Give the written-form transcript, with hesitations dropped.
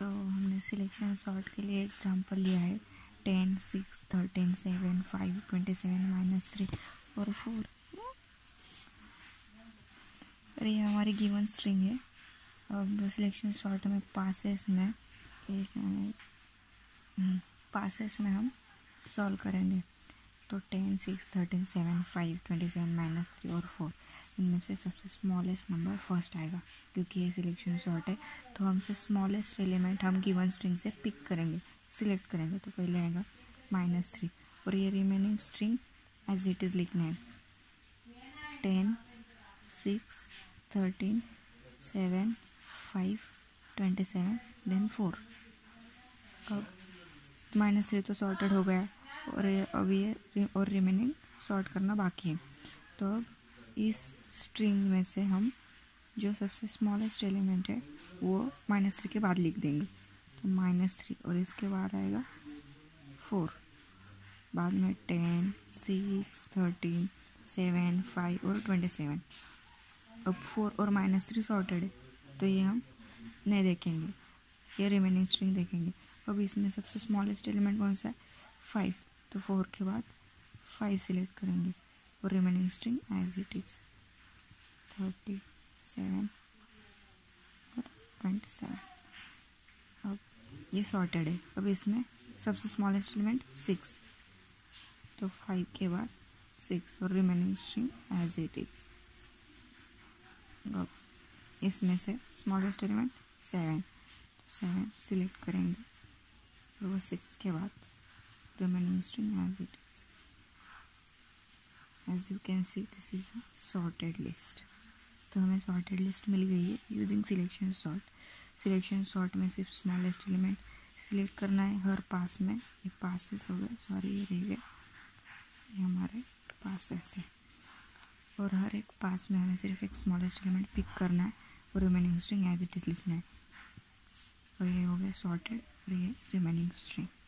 तो हमने selection sort के लिए एग्जांपल लिया है 10, 6, 13, 7, 5, 27, -3 और 4। और ये हमारी गिवन स्ट्रिंग है। अब सिलेक्शन सॉर्ट में पासेस में हम सॉल्व करेंगे। तो 10, 6, 13, 7, 5, 27, -3 और 4 इनमें से सबसे स्मॉलेस्ट नंबर फर्स्ट आएगा। क्योंकि ये सिलेक्शन सॉर्ट है तो हमसे स्मॉलेस्ट एलिमेंट हम गिवन स्ट्रिंग से पिक करेंगे, सिलेक्ट करेंगे। तो पहले आएगा -3 और ये remaining string as it is लिखना है 10, 6, 13, 7, 5, 27 देन 4। अब -3 तो सॉर्टेड हो गया और अब ये और रिमेनिंग सॉर्ट करना बाकी है। तो अब इस स्ट्रिंग में से हम जो सबसे स्मॉलेस्ट एलिमेंट है वो -3 के बाद लिख देंगे। तो -3 और इसके बाद आएगा 4, बाद में 10, 6, 13, 7, 5 और 27। अब 4 और -3 सॉर्टेड है तो ये हम नहीं देखेंगे, ये रिमेनिंग स्ट्रिंग देखेंगे। अब इसमें सबसे स्मॉलेस्ट एलिमेंट कौन सा है 5, तो 4 के बाद 5 सिलेक्ट करेंगे और remaining string as it is 37 और 27। अब ये सॉर्टेड है। अब इसमें सबसे स्मॉलेस्ट एलिमेंट 6, तो 5 के बाद 6 और remaining string as it is. अब इसमें से स्मॉलेस्ट एलिमेंट 7, तो 7 सिलेक्ट करेंगे और वो 6 के बाद remaining string as it is. As you can see, this is a sorted list. तो हमें sorted list मिल गई है using selection sort. Selection sort में सिर्फ smallest element सिलेक्ट करना है हर पास में। ये passes हो गए, सॉरी ये रह गए, ये हमारे passes है। और हर एक पास में हमें सिर्फ एक smallest element पिक करना है और remaining string as it is लिखना है। और ये हो गया sorted और ये remaining string।